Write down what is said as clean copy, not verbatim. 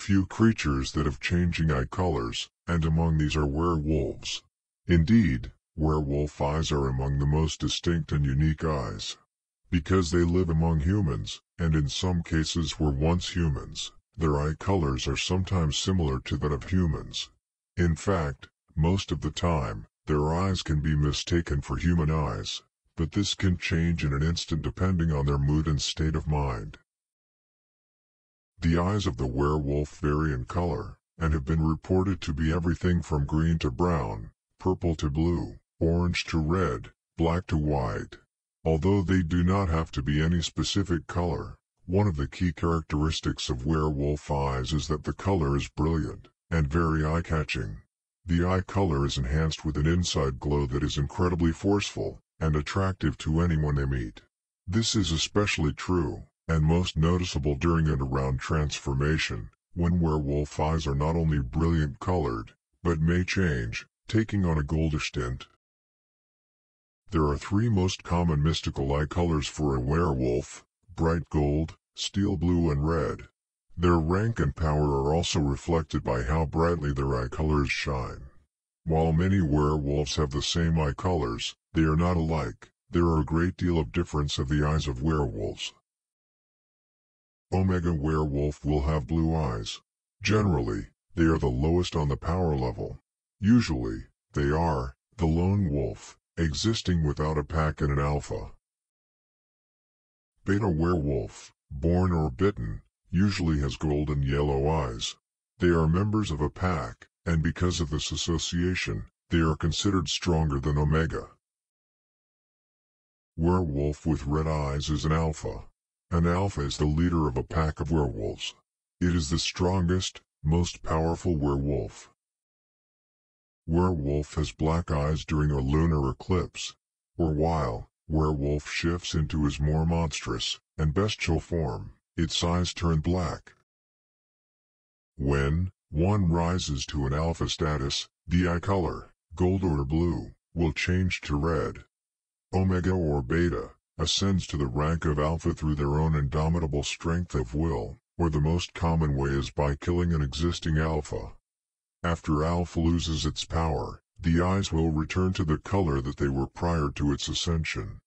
few creatures that have changing eye colors, and among these are werewolves. Indeed, werewolf eyes are among the most distinct and unique eyes. Because they live among humans, and in some cases were once humans, their eye colors are sometimes similar to that of humans. In fact, most of the time, their eyes can be mistaken for human eyes, but this can change in an instant depending on their mood and state of mind. The eyes of the werewolf vary in color, and have been reported to be everything from green to brown, purple to blue, orange to red, black to white. Although they do not have to be any specific color, one of the key characteristics of werewolf eyes is that the color is brilliant, and very eye-catching. The eye color is enhanced with an inside glow that is incredibly forceful, and attractive to anyone they meet. This is especially true, and most noticeable during and around transformation, when werewolf eyes are not only brilliant colored, but may change, taking on a goldish tint. There are three most common mystical eye colors for a werewolf: bright gold, steel blue and red. Their rank and power are also reflected by how brightly their eye colors shine. While many werewolves have the same eye colors, they are not alike. There are a great deal of difference of the eyes of werewolves. Omega werewolf will have blue eyes. Generally, they are the lowest on the power level. Usually, they are the lone wolf, existing without a pack and an alpha. Beta werewolf, born or bitten, usually has golden yellow eyes. They are members of a pack, and because of this association, they are considered stronger than Omega. Werewolf with red eyes is an alpha. An alpha is the leader of a pack of werewolves. It is the strongest, most powerful werewolf. Werewolf has black eyes during a lunar eclipse, or while werewolf shifts into his more monstrous and bestial form, its eyes turn black. When one rises to an alpha status, the eye color, gold or blue, will change to red. Omega or beta ascends to the rank of alpha through their own indomitable strength of will, or the most common way is by killing an existing alpha. After alpha loses its power, the eyes will return to the color that they were prior to its ascension.